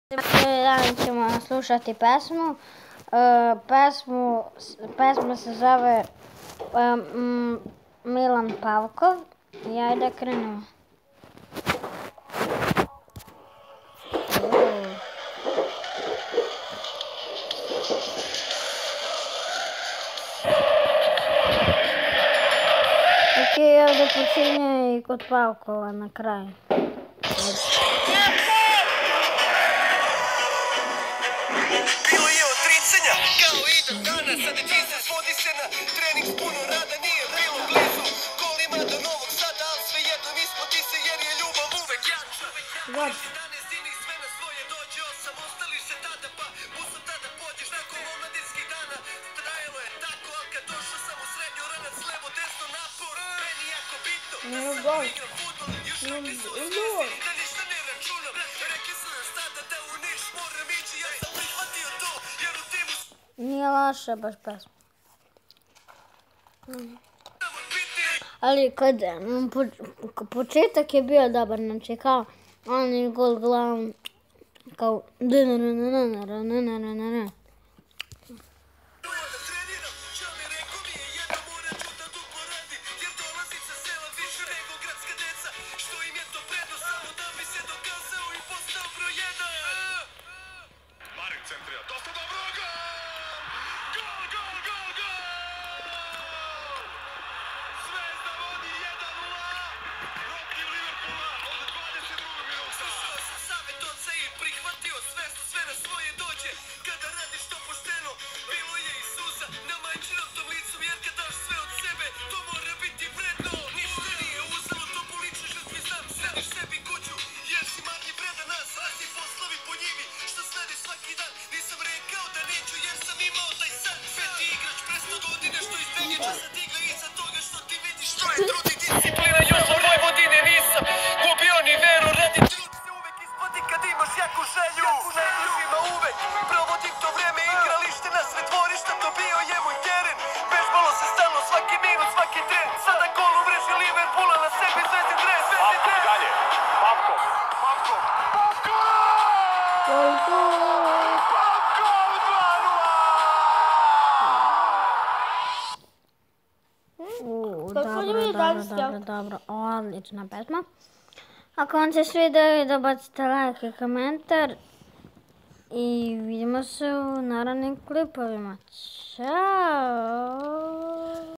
Dan ćemo slušati pesmu. Pesma se zove Milan Pavkov i ajde krenemo. Ok, ovdje počinje i kod Pavkova na kraju. Bilo je odricanja, kao i do dana, sada čista svodi se na trening, puno rada nije bilo blizu. Kolima do Novog Sada, ali svejedno nismo ti se jer je ljubav uvek jača. Danes zimi sve na svoje dođe, osamostali se tada, pa musam tada pođeš nakon omladinskih dana. Trajalo je tako, ali kad došao sam u srednju ranac, levo, desno, napor. Meni jako bitno, da sam igram futbol, još rekli su osvijestili da ništa ne računam. Rekli su još tada da u Niš moram ići, ja sam prihvatio to, jer u timu Nije loša baš pesma. Ali kad početak je bio dobar, znači kao on je gol glavom kao Dobro, odlična pesma. Ako vam se sviđa, da bacite like i komentar i vidimo se u narednim klipovima. Ćao!